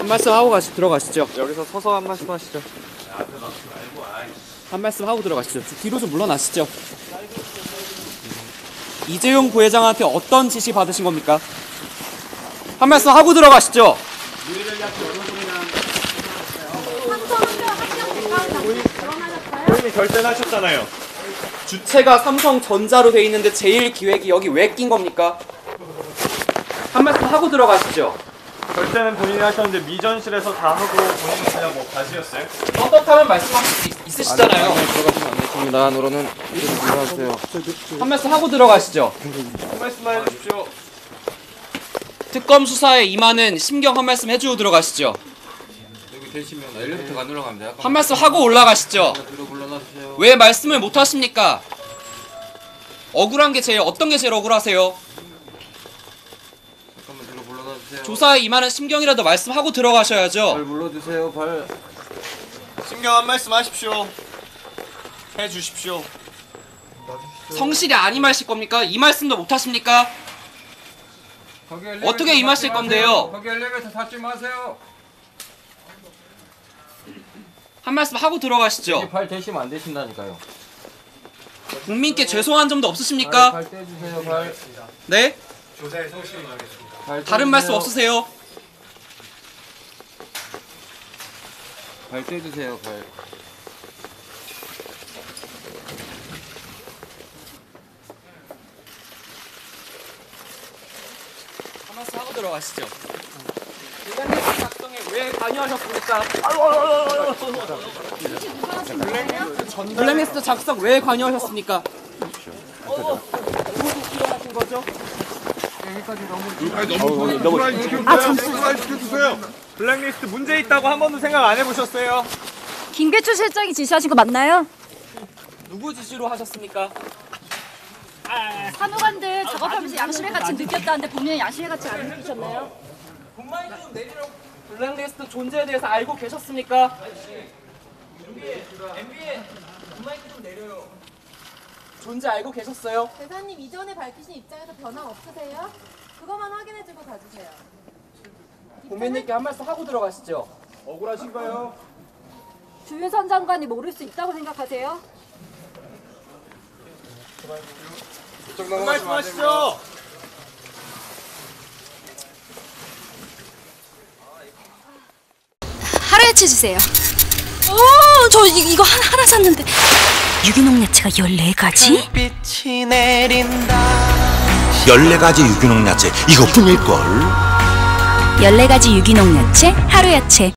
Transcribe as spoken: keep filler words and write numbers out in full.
한 말씀 하고 가시, 들어가시죠. 여기서 서서 한 말씀 하시죠. 한 말씀 하고 들어가시죠. 뒤로 좀 물러나시죠. 이재용 부회장한테 어떤 지시 받으신 겁니까? 한 말씀 하고 들어가시죠. 본인이 결재는 하셨잖아요. 주체가 삼성전자로 돼 있는데 제일기획이 여기 왜 낀 겁니까? 한 말씀 하고 들어가시죠. 결재는 본인이 하셨는데 미전실에서 다 하고 본인이 그냥 뭐 가시였어요? 떳떳하면 말씀하실 수 있, 있으시잖아요. 안에 들어가시면 안 되십니다. 노로는 이름 불러주세요. 한 말씀 하고 들어가시죠. 한 말씀만 해주십시오. 특검 수사에 임하는 심경 한 말씀 해주고 들어가시죠. 여기 되시면 엘리베이터가 안 올라갑니다. 한 말씀 하고 올라가시죠. 뒤로 물러나주세요. 왜 말씀을 못 하십니까? 억울한 게 제일 어떤 게 제일 억울하세요? 잠깐만 뒤로 물러나주세요. 조사에 임하는 심경이라도 말씀하고 들어가셔야죠. 발 물러주세요. 발. 신경 한 말씀 하십시오. 해주십시오. 성실히 안 임하실 겁니까? 이 말씀도 못 하십니까? 어떻게 임하실 건데요? 거기 엘리베이터 닫지 마세요. 한 말씀 하고 들어가시죠. 발 대시면 안 되신다니까요. 국민께 죄송한 점도 없으십니까? 발, 발 떼주세요. 발. 네? 조사에 성실히 임하겠습니다. 발 다른 떼주세요. 말씀 없으세요? 발 떼주세요. 발. 한 말씀 하고 들어가시죠. 블랙리스트 작성에 왜 관여하셨습니까? 블랙리스트 작성 왜 관여하셨습니까? 누구 지시하신 거죠? 시켜주세요. 블랙리스트 문제 있다고 한 번도 생각 안 해보셨어요? 김계춘 실장이 지시하신 거 맞나요? 누구 지시로 하셨습니까? 산후관들 작업하면서 양심의 가치 느꼈다는데 본인은 양심의 가치 안 느끼셨나요? 공마이크 좀 내리라고. 블랙리스트 존재에 대해서 알고 계셨습니까? 엠비에 공마이크 좀 내려요. 존재 알고 계셨어요? 대사님 이전에 밝히신 입장에서 변함 없으세요? 그것만 확인해주고 가주세요. 국민님께 한 말씀 하고 들어가시죠. 억울하신가요? 주윤선 장관이 모를 수 있다고 생각하세요? 한 말씀 하시죠. 하루야채 주세요. 오, 저 이, 이거 하나, 하나 샀는데 유기농 야채가 열네 가지? 빛이 내린다. 열네 가지 유기농 야채 이것뿐일걸. 열네 가지 유기농 야채, 하루야채.